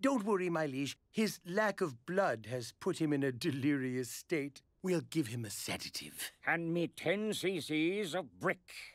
Don't worry, my liege. His lack of blood has put him in a delirious state. We'll give him a sedative. Hand me 10 cc's of brick.